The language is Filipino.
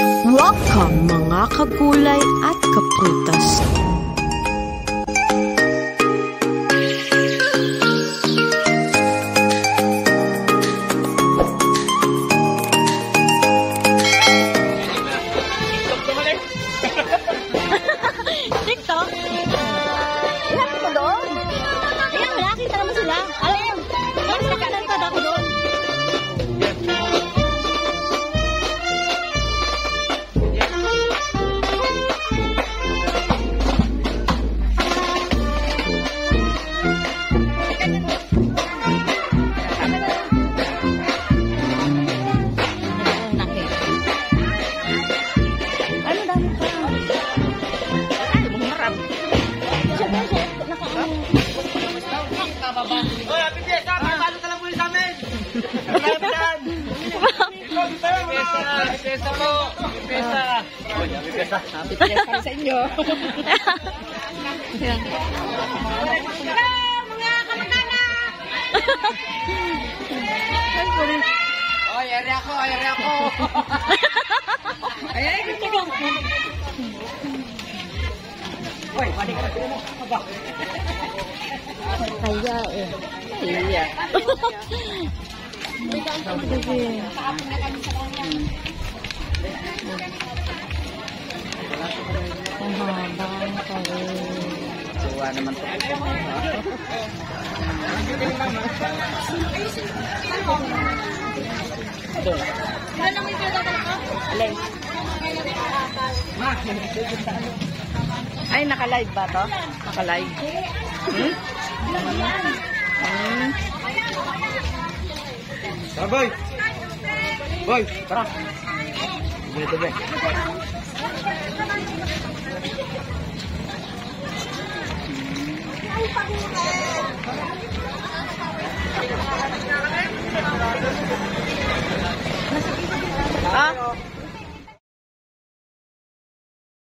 Welcome mga kagulay at kaprutas. TikTok? Ilan mo doon? Ayan, nakita naman sila. Alam mo, mas nakalantad ako doon. Hoy, Happy Fiesta! Palo ka lang po sa amin! Happy Fiesta po! Happy Fiesta! Happy Fiesta! Happy Fiesta sa inyo. Mga kamag-anak! Oy, area ako! Area ako! Ay, gusto ko. Hoy, pwede ka na mo. Aba. Kaya eh. Kaya. Sige. Ang habang kare. Suwa naman to. Alay. Ay, naka-live ba to? Naka-live. Boy! Boy, tara! Dito ba?